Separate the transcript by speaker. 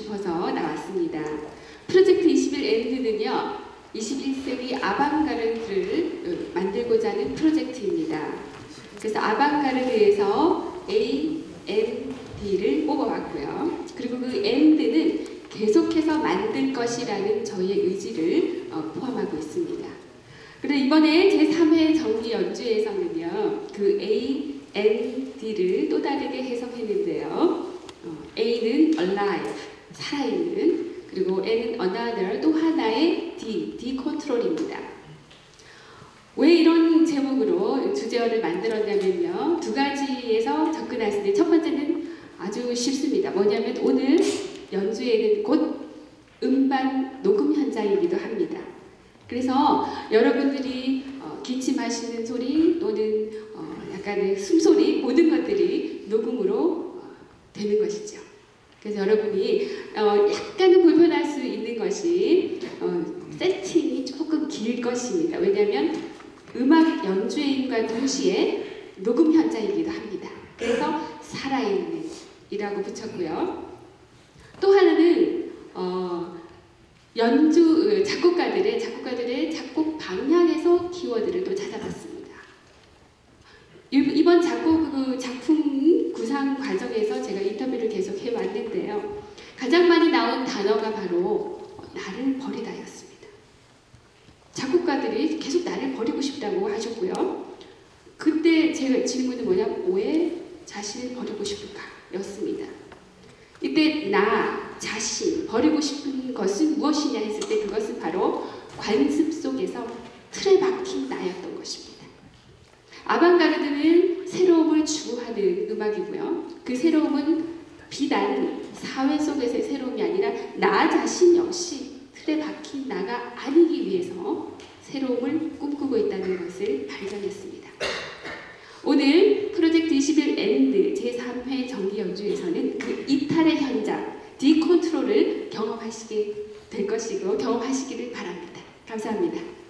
Speaker 1: 싶어서 나왔습니다. 프로젝트 21엔드는요, 21세기 아방가르드를 만들고자 하는 프로젝트입니다. 그래서 아방가르드에서 A, N, D를 뽑아왔고요. 그리고 그 엔드는 계속해서 만들 것이라는 저희의 의지를 포함하고 있습니다. 그런데 이번에 제3회 정기 연주에서는요, 그 A, N, D를 또 다르게 해석했는데요. A는 alive, 살아있는, 그리고 N은 another, 또 하나의 D 컨트롤입니다. 왜 이런 제목으로 주제어를 만들었냐면요, 두 가지에서 접근할 때 첫 번째는 아주 쉽습니다. 뭐냐면 오늘 연주회는 곧 음반 녹음 현장이기도 합니다. 그래서 여러분들이 기침하시는 소리 또는 약간의 숨소리, 모든 것들이 녹음으로 되는 것이죠. 그래서 여러분이 약간은 불편할 수 있는 것이 세팅이 조금 길 것입니다. 왜냐하면 음악 연주회인과 동시에 녹음 현장이기도 합니다. 그래서 살아있는 이라고 붙였고요. 또 하나는 작곡가들의 작곡 방향에서 키워드를 또 찾아봤습니다. 이번 작품 구상 과정에서 제가 인터뷰를 계속 해왔는데요. 가장 많이 나온 단어가 바로 나를 버리다였습니다. 작곡가들이 계속 나를 버리고 싶다고 하셨고요. 그때 제가 질문이 뭐냐면 왜 자신을 버리고 싶을까? 였습니다. 이때 나 자신 버리고 싶은 것은 무엇이냐 했을 때 그것은 바로 관습 속에서 틀에 박힌 나였던 것입니다. 아방가르드는 새로움을 추구하는 음악이고요. 그 새로움은 비단 사회 속에서의 새로움이 아니라 나 자신 역시 틀에 박힌 나가 아니기 위해서 새로움을 꿈꾸고 있다는 것을 발견했습니다. 오늘 프로젝트 21엔드 제3회 정기 연주에서는 그 이탈의 현장, D 컨트롤을 경험하시게 될 것이고 경험하시기를 바랍니다. 감사합니다.